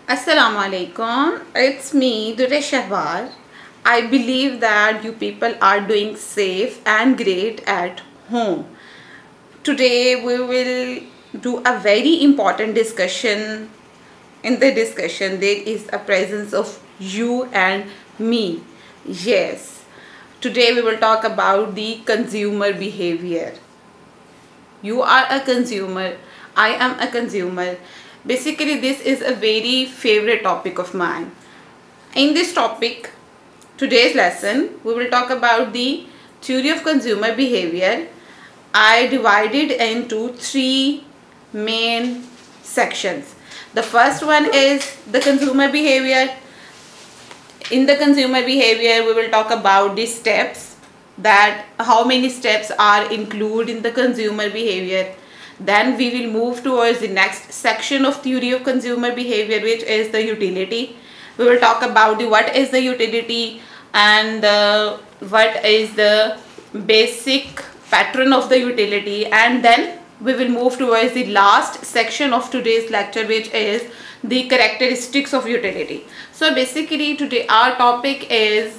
Assalamu alaikum. It's me, Dure Shahwar. I believe that you people are doing safe and great at home. Today we will do a very important discussion. In the discussion, there is a presence of you and me. Yes. Today we will talk about the consumer behavior. You are a consumer, I am a consumer. Basically, this is a very favorite topic of mine. In this topic, today's lesson, we will talk about the theory of consumer behavior. I divided into three main sections. The first one is the consumer behavior. In the consumer behavior, we will talk about the steps, that how many steps are included in the consumer behavior. Then we will move towards the next section of theory of consumer behavior, which is the utility. We will talk about the what is the utility and what is the basic pattern of the utility, and then we will move towards the last section of today's lecture, which is the characteristics of utility. So basically today our topic is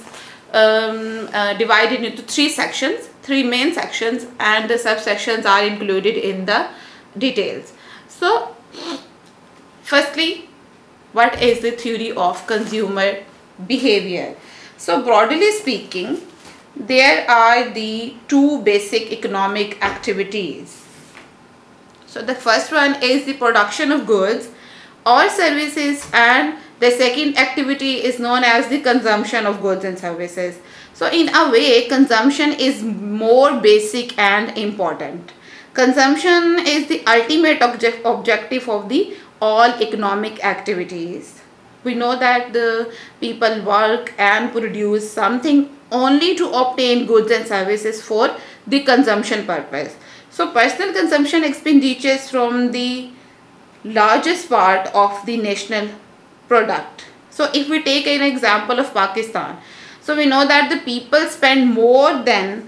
divided into three main sections, and the subsections are included in the details. So firstly, what is the theory of consumer behavior? So broadly speaking, there are the two basic economic activities. So the first one is the production of goods or services, and the second activity is known as the consumption of goods and services. So in a way, consumption is more basic and important. Consumption is the ultimate objective of the all economic activities. We know that the people work and produce something only to obtain goods and services for the consumption purpose. So personal consumption expenditures from the largest part of the national product. So if we take an example of Pakistan, so we know that the people spend more than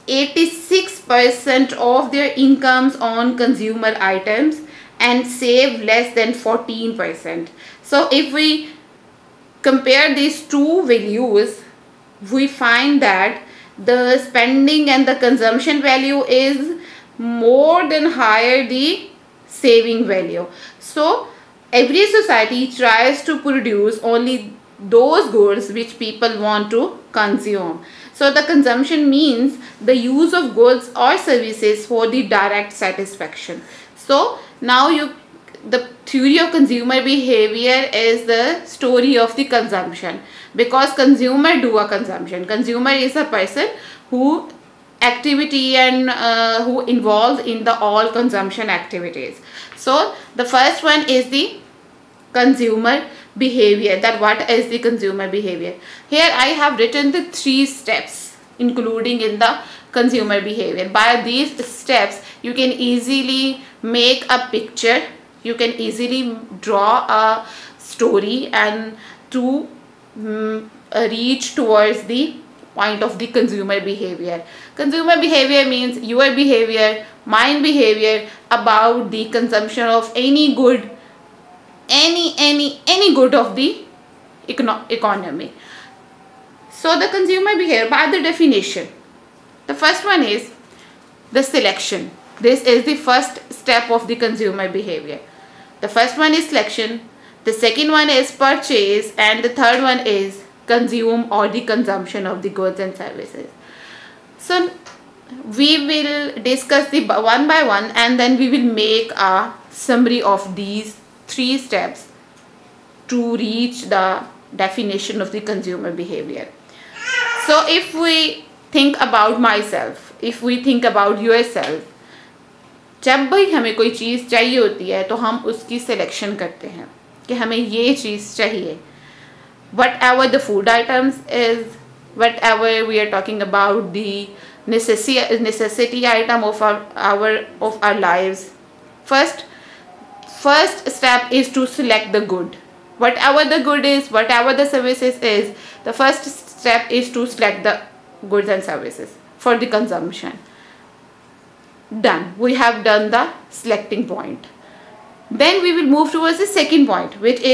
86% of their incomes on consumer items and save less than 14%. So if we compare these two values, we find that the spending and the consumption value is more than higher the saving value. So every society tries to produce only those goods which people want to consume. So the consumption means the use of goods or services for the direct satisfaction. So now the theory of consumer behavior is the story of the consumption, because consumer do a consumption. Consumer is a person who activity and who involved in the all consumption activities. So the first one is the consumer behavior. That what is the consumer behavior? Here I have written the three steps including in the consumer behavior. By these steps you can easily make a picture, you can easily draw a story and to reach towards the point of the consumer behavior. Consumer behavior means your behavior, my behavior about the consumption of any good, any good of the economy. So the consumer behavior, by the definition, the first one is the selection. This is the first step of the consumer behavior. The first one is selection, the second one is purchase, and the third one is consume or the consumption of the goods and services. So we will discuss the one by one, and then we will make a summary of these three steps to reach the definition of the consumer behavior. So if we think about myself, if we think about yourself, जब भी हमें कोई चीज़ चाहिए होती है तो हम उसकी सिलेक्शन करते हैं कि हमें ये चीज़ चाहिए. Whatever the food items is, whatever we are talking about the necessity item of our lives, first step is to select the good. Whatever the good is, whatever the services is, the first step is to select the goods and services for the consumption. Done. We have done the selecting point. Then we will move towards the second point, which is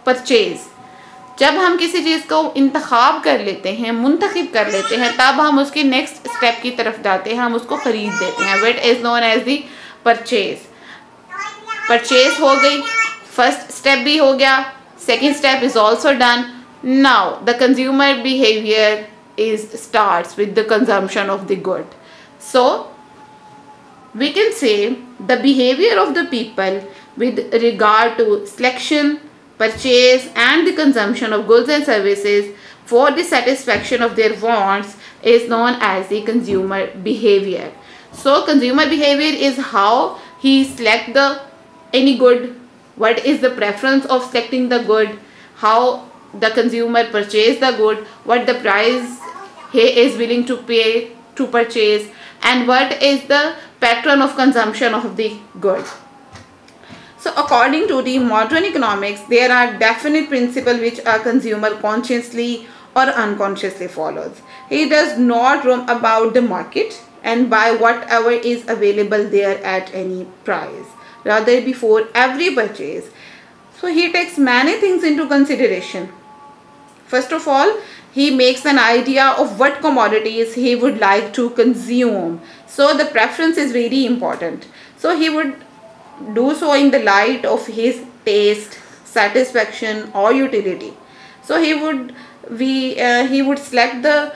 purchase, जब हम किसी चीज़ को इंतखाब कर लेते हैं, मुंतखब कर लेते हैं, तब हम उसके नेक्स्ट स्टेप की तरफ जाते हैं, हम उसको ख़रीद देते हैं. What is known as the purchase. Purchase हो गई, फर्स्ट स्टेप भी हो गया, second step is also done. Now the consumer behaviour is starts with the consumption of the good. So we can say the behavior of the people with regard to selection, purchase and the consumption of goods and services for the satisfaction of their wants is known as the consumer behavior. So consumer behavior is how he select the any good, what is the preference of selecting the good, how the consumer purchase the good, what the price he is willing to pay to purchase, and what is the pattern of consumption of the goods. So according to the modern economics, there are definite principles which a consumer consciously or unconsciously follows. He does not roam about the market and buy whatever is available there at any price. Rather, before every purchase, so he takes many things into consideration. First of all, he makes an idea of what commodities he would like to consume. So the preference is very important. So he would do so in the light of his taste, satisfaction or utility. So he would select the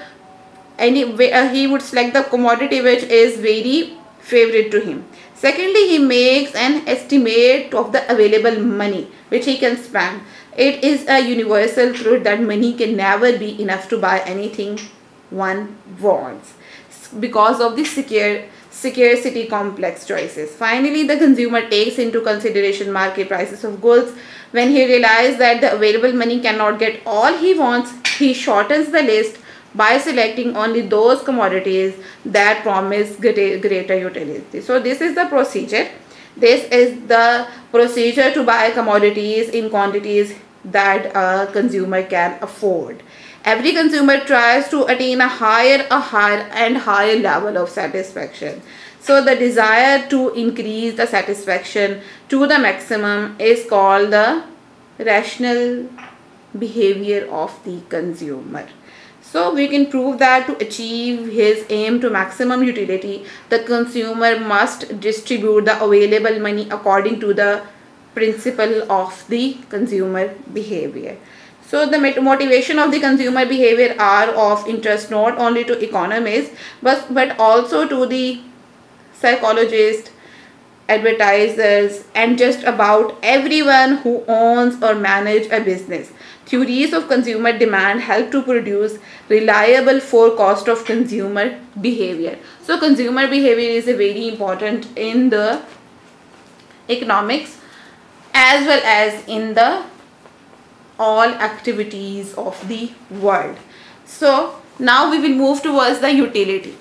commodity which is very favorite to him. Secondly, he makes an estimate of the available money which he can spend. It is a universal truth that money can never be enough to buy anything one wants because of the scarcity complex choices. Finally, the consumer takes into consideration market prices of goods. When he realizes that the available money cannot get all he wants, he shortens the list by selecting only those commodities that promise greater utility. So this is the procedure. This is the procedure to buy commodities in quantities that a consumer can afford. Every consumer tries to attain a higher level of satisfaction. So the desire to increase the satisfaction to the maximum is called the rational behavior of the consumer. So we can prove that to achieve his aim to maximum utility, the consumer must distribute the available money according to the principle of the consumer behavior. So the motivation of the consumer behavior are of interest not only to economists but also to the psychologists, advertisers and just about everyone who owns or manages a business. Theories of consumer demand help to produce reliable forecast of consumer behavior. So consumer behavior is very important in the economics as well as in the all activities of the world. So now we will move towards the utility.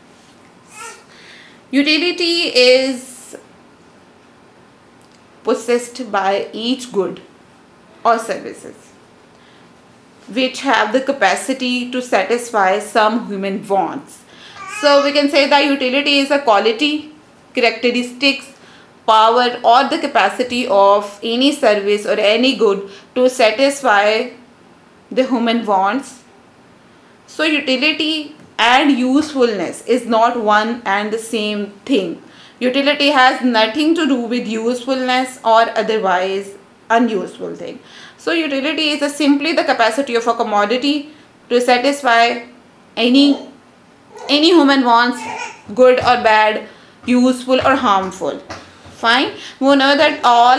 Utility is possessed by each good or services which have the capacity to satisfy some human wants. So we can say that utility is a quality, characteristics, power or the capacity of any service or any good to satisfy the human wants. So utility and usefulness is not one and the same thing. Utility has nothing to do with usefulness or otherwise unuseful thing. So utility is simply the capacity of a commodity to satisfy any human wants, good or bad, useful or harmful. Fine. We know that all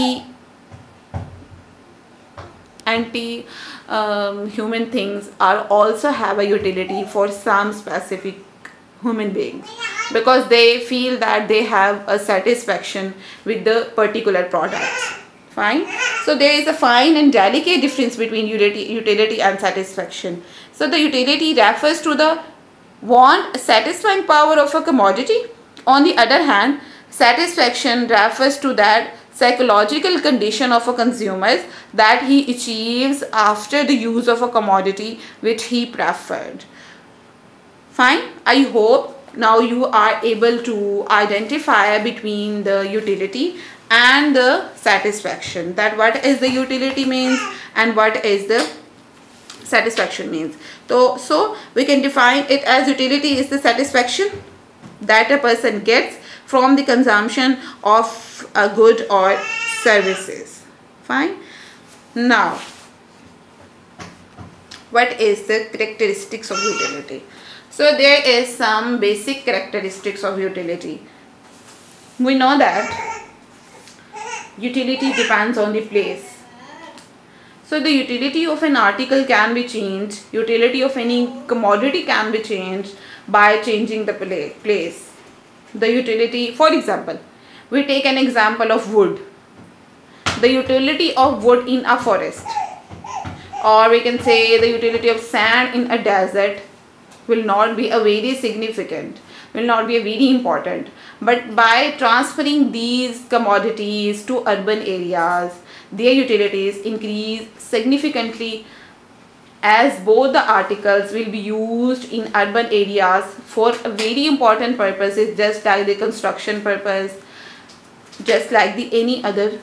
human things are also have a utility for some specific human beings because they feel that they have a satisfaction with the particular products. Fine. So there is a fine and delicate difference between utility and satisfaction. So the utility refers to the want satisfying power of a commodity. On the other hand, satisfaction refers to that psychological condition of a consumer that he achieves after the use of a commodity which he preferred. Fine. I hope now you are able to identify between the utility and the satisfaction, that what is the utility means and what is the satisfaction means. So we can define it as utility is the satisfaction that a person gets from the consumption of a good or services. Fine. Now, what is the characteristics of utility? So there is some basic characteristics of utility. We know that utility depends on the place. So the utility of an article can be changed, utility of any commodity can be changed by changing the place. The utility, for example, we take an example of wood. The utility of wood in a forest, or we can say the utility of sand in a desert, will not be a very significant, will not be a very important. But by transferring these commodities to urban areas, their utilities increase significantly, as both the articles will be used in urban areas for very important purposes, just like the construction purpose, just like the any other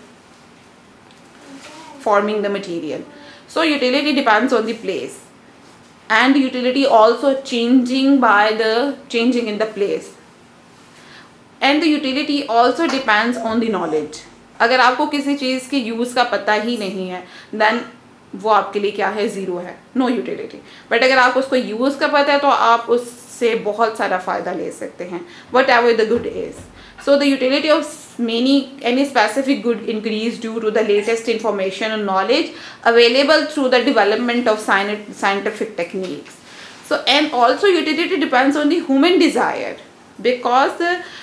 forming the material. So utility depends on the place, and utility also changing by the changing in the place, and the utility also depends on the knowledge. अगर आपको किसी चीज़ के use का पता ही नहीं है, then वो आपके लिए क्या है, ज़ीरो है, नो यूटिलिटी. बट अगर आपको उसको यूज़ का पता है तो आप उससे बहुत सारा फ़ायदा ले सकते हैं, whatever the good is. So the utility of any specific good increase due to the latest information and knowledge available through the development of scientific techniques. So, and also utility depends on the human desire, because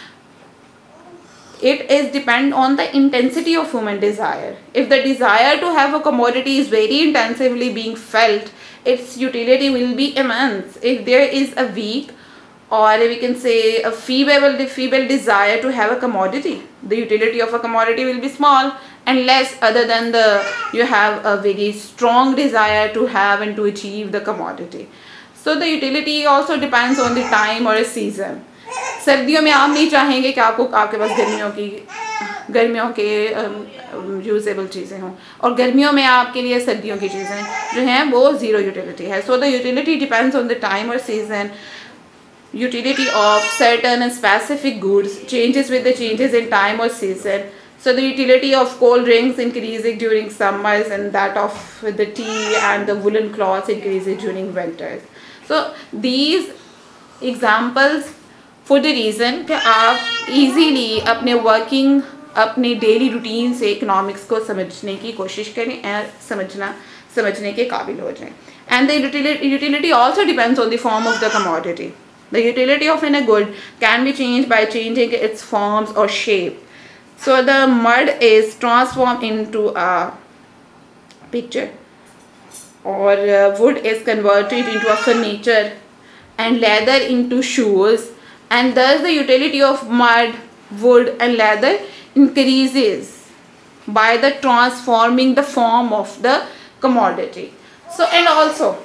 it is depend on the intensity of human desire. If the desire to have a commodity is very intensively being felt, its utility will be immense. If there is a weak, or we can say a feeble desire to have a commodity, the utility of a commodity will be small, unless other than you have a very strong desire to have and to achieve the commodity. So the utility also depends on the time or a season. सर्दियों में आप नहीं चाहेंगे कि आपके पास गर्मियों के usable चीज़ें हों, और गर्मियों में आपके लिए सर्दियों की चीज़ें जो हैं वो ज़ीरो यूटिलिटी है. So the utility depends on the time और season. Utility of certain and specific goods changes with the changes in time or season. So the utility of cold drinks increases during summers, and that of the tea and the woolen cloths increases during winters. So these examples for the reason कि आप easily अपने working, अपने daily routine से economics को समझने की कोशिश करें और समझने के काबिल हो जाएं. And the utility also depends on the form of the commodity. The utility of a good can be changed by changing its forms or shape. So the mud is transformed into a picture, or wood is converted into a furniture, and leather into shoes, and thus the utility of mud, wood and leather increases by the transforming the form of the commodity. So, and also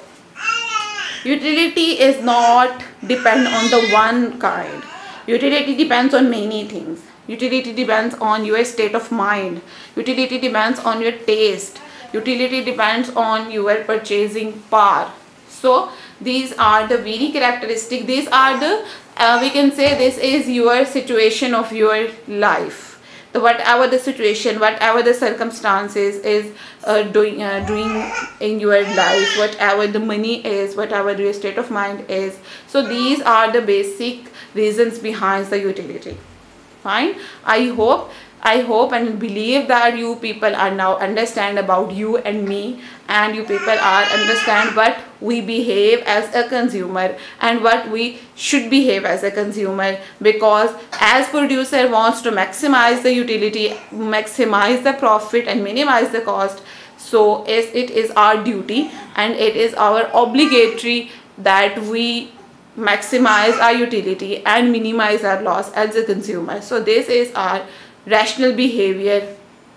utility is not depend on the one kind. Utility depends on many things. Utility depends on your state of mind. Utility depends on your taste. Utility depends on your purchasing power. So these are the very characteristic. These are the we can say this is your situation of your life. So whatever the situation, whatever the circumstances is doing in your life, whatever the money is, whatever your state of mind is. So these are the basic reasons behind the utility. Fine. I hope and believe that you people are now understand about you and me, and you people are understand what we behave as a consumer and what we should behave as a consumer, because as producer wants to maximize the utility, maximize the profit and minimize the cost. So it is our duty and it is our obligatory that we maximize our utility and minimize our loss as a consumer. So this is our rational behavior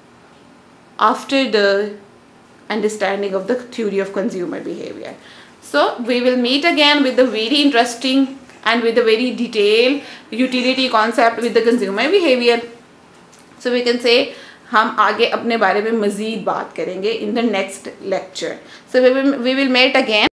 after the understanding of the theory of consumer behavior. So we will meet again with the very interesting and with a very detailed utility concept with the consumer behavior. So we can say हम आगे अपने बारे में मज़ीद बात करेंगे in the next lecture. So we will meet again.